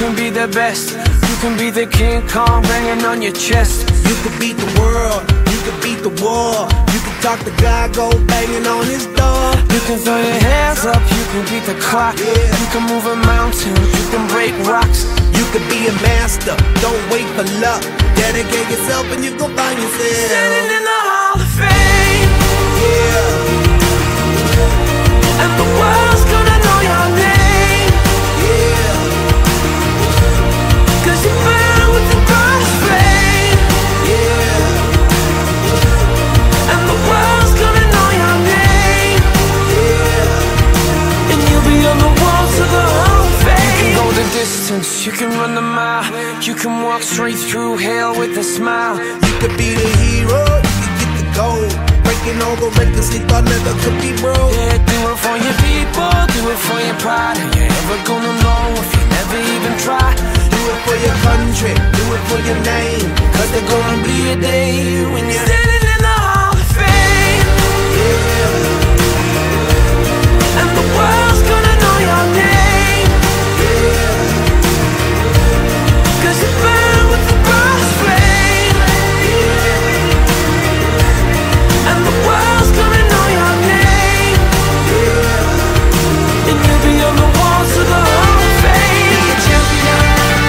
can be the best. You can be the King Kong banging on your chest. You could beat the world, you could beat the war. You can talk to God, go banging on his door. You can throw your hands up, you can beat the clock. You can move a mountain, you can break rocks. You could be a master, don't wait for luck. Dedicate yourself and you gon' find yourself standing in the Hall of Fame. Yeah. And the world's gonna know your name. Yeah. 'Cause you burn with the brightest flame. Yeah. And the world's gonna know your name. Yeah. And you'll be on the walls of the Hall of Fame. You can go the distance, you can run the mile. You can walk straight through hell with a smile. You could be the hero, you could get the gold. Breaking all the records they thought never could be broke. Yeah, do it for your people, do it for your pride. Are you ever gonna know if you never even try? Do it for your country, do it for your name. 'Cause there's gonna be a day when you're standing in the Hall of Fame. Yeah. And the world's gonna know your name. Yeah. 'Cause you burn with the brightest flame. Yeah. And the world's gonna know your name. Yeah. And you'll be on the walls of the Hall of Fame. Be a champion.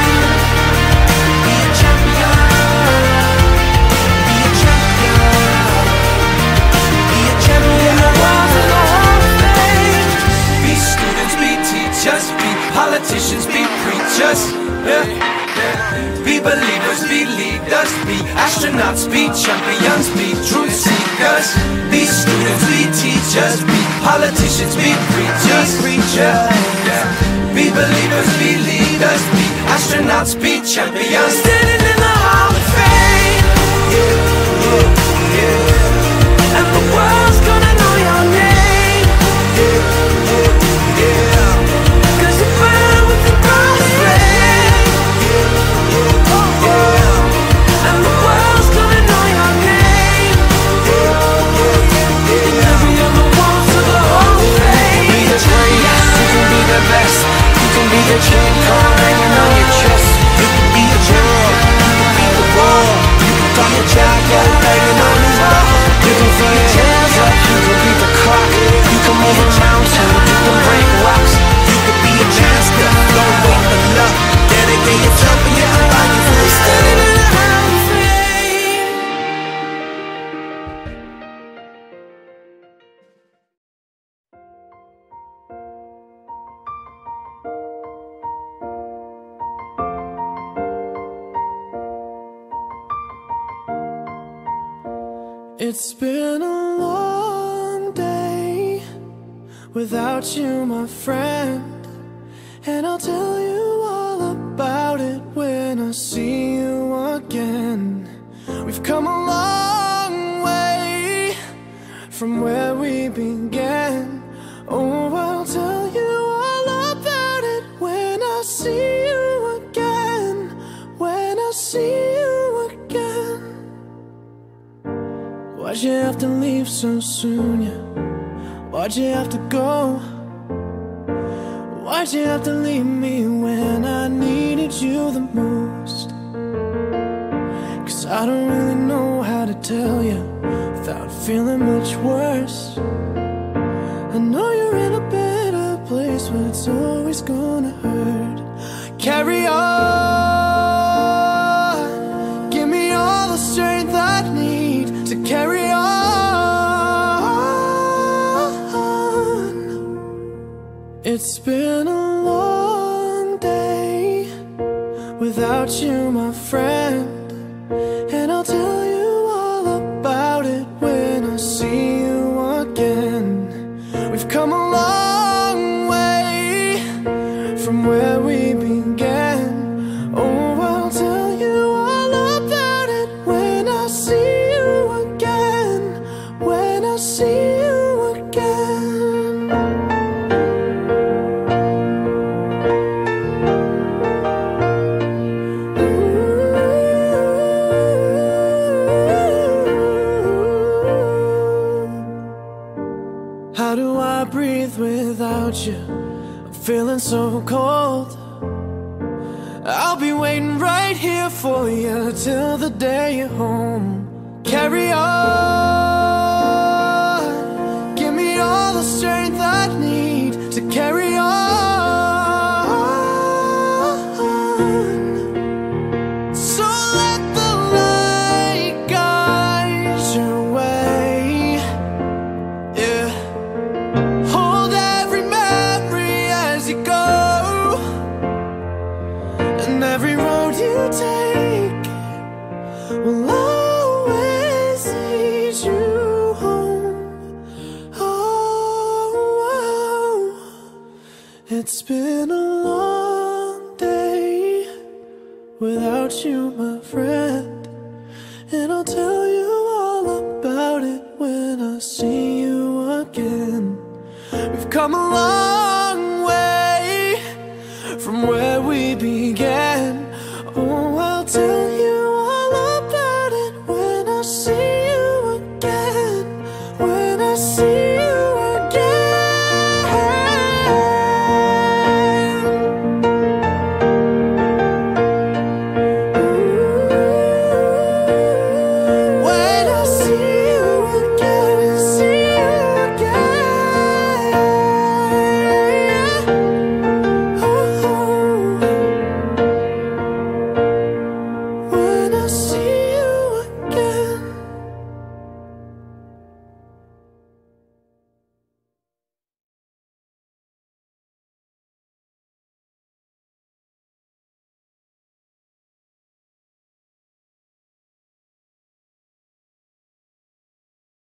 Be a champion. Be a champion. Be a champion. On the walls of the Hall of Fame. Be students, be teachers, be politicians, be preachers. Yeah. Be believers, be leaders, be astronauts, be champions, be truth seekers. Be students, be teachers, be politicians, be preachers. Yeah. Be believers, be leaders, be astronauts, be champions. Standing in the Hall of Fame. Yeah. And the world's gonna know your name. Yeah. 'Cause you burn with the brightest flame. And the world's gonna know your name. And you'll be on the walls of the Hall of Fame. Be the greatest, you can be the best. You can be the King Kong hanging on your chest. You can be a girl, you can beat the world. You can talk to God, go banging on his door. You can throw your hands up, you can beat the clock. You can move a mountain, you can break rocks. You could be a master, don't wait for luck. Dedicate yourself and you can find yourself Standing in the Hall of Fame. It's been a long day without you, my friend. And I'll tell you all about it when I see you again. We've come a long way from where we began. Oh, I'll tell you all about it when I see you again. When I see you again. Why'd you have to leave so soon, yeah? Why'd you have to go? Why'd you have to leave me when I needed you the most? 'Cause I don't really know how to tell you without feeling much worse. I know you're in a better place, but it's always gonna hurt. Carry on. Give me all the strength I need to carry on. It's been a long day without you, my friend. And I'll tell you all about it when I see you again. We've come a long way from where we began. Oh, I'll tell you all about it when I see you again. When I see you again. How do I breathe without you? I'm feeling so cold. I'll be waiting right here for you till the day you're home. Carry on, give me all the strength I need to carry on. So let the light guide your way. Yeah, hold every memory as you go, and every road you take will always lead you home. Oh, it's been a long day without you, my friend, and I'll tell you all about it when I see you again. We've come a long